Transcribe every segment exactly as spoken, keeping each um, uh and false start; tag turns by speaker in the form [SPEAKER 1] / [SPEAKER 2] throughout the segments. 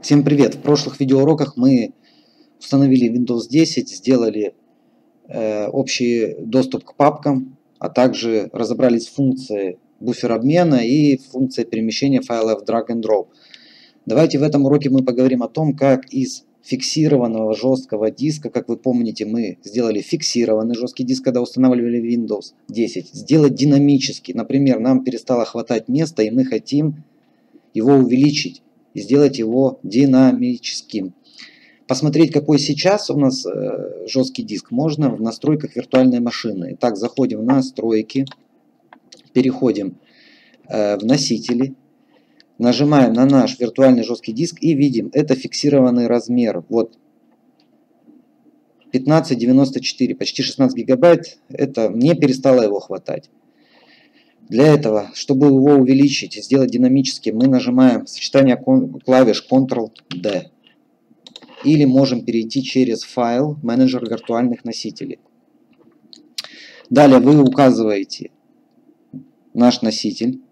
[SPEAKER 1] Всем привет! В прошлых видеоуроках мы установили Windows десять, сделали э, общий доступ к папкам, а также разобрались в функции буфер обмена и функции перемещения файлов drag and drop. Давайте в этом уроке мы поговорим о том, как из фиксированного жесткого диска, как вы помните, мы сделали фиксированный жесткий диск, когда устанавливали Windows десять, сделать динамический. Например, нам перестало хватать места, и мы хотим его увеличить и сделать его динамическим. Посмотреть, какой сейчас у нас э, жесткий диск, можно в настройках виртуальной машины. Итак, заходим в настройки, переходим э, в носители, нажимаем на наш виртуальный жесткий диск и видим, это фиксированный размер. Вот пятнадцать девяносто четыре, почти шестнадцать гигабайт, это мне перестало его хватать. Для этого, чтобы его увеличить и сделать динамическим, мы нажимаем сочетание клавиш контрол дэ. Или можем перейти через файл, менеджер виртуальных носителей. Далее вы указываете наш носитель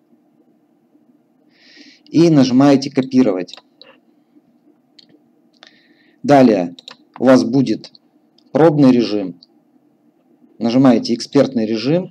[SPEAKER 1] и нажимаете копировать. Далее у вас будет пробный режим. Нажимаете экспертный режим.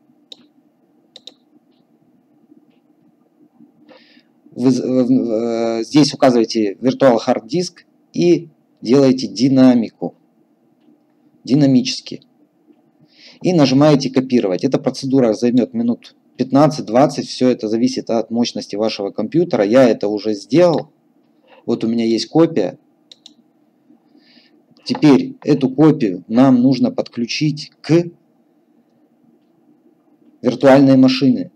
[SPEAKER 1] Вы здесь указываете Virtual Hard Disk и делаете динамику, динамически. И нажимаете копировать. Эта процедура займет минут пятнадцать-двадцать. Все это зависит от мощности вашего компьютера. Я это уже сделал. Вот у меня есть копия. Теперь эту копию нам нужно подключить к виртуальной машине.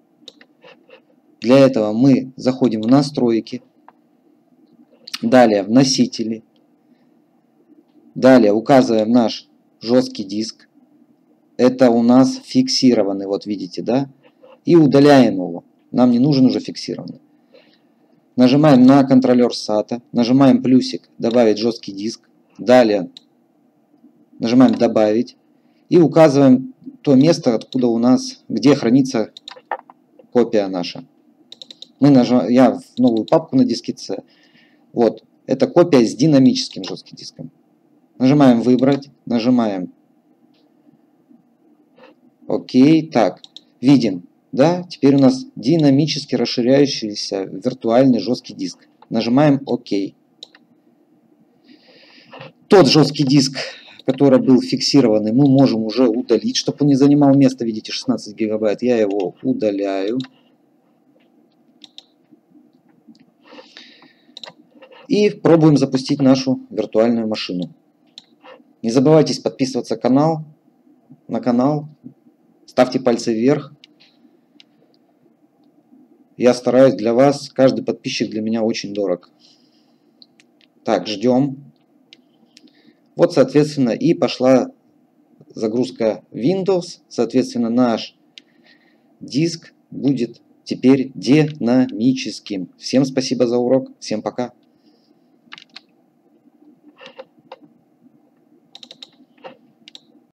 [SPEAKER 1] Для этого мы заходим в настройки, далее в носители, далее указываем наш жесткий диск, это у нас фиксированный, вот видите, да, и удаляем его, нам не нужен уже фиксированный. Нажимаем на контроллер сата, нажимаем плюсик «Добавить жесткий диск», далее нажимаем «Добавить» и указываем то место, откуда у нас, где хранится копия наша. Мы нажимаем, я в новую папку на диске C. Вот, это копия с динамическим жестким диском. Нажимаем «Выбрать», нажимаем ОК. Так, видим, да, теперь у нас динамически расширяющийся виртуальный жесткий диск. Нажимаем ОК. Тот жесткий диск, который был фиксированный, мы можем уже удалить, чтобы он не занимал место, видите, шестнадцать гигабайт. Я его удаляю. И пробуем запустить нашу виртуальную машину. Не забывайте подписываться канал, на канал. Ставьте пальцы вверх. Я стараюсь для вас. Каждый подписчик для меня очень дорог. Так, ждем. Вот, соответственно, и пошла загрузка Windows. Соответственно, наш диск будет теперь динамическим. Всем спасибо за урок. Всем пока.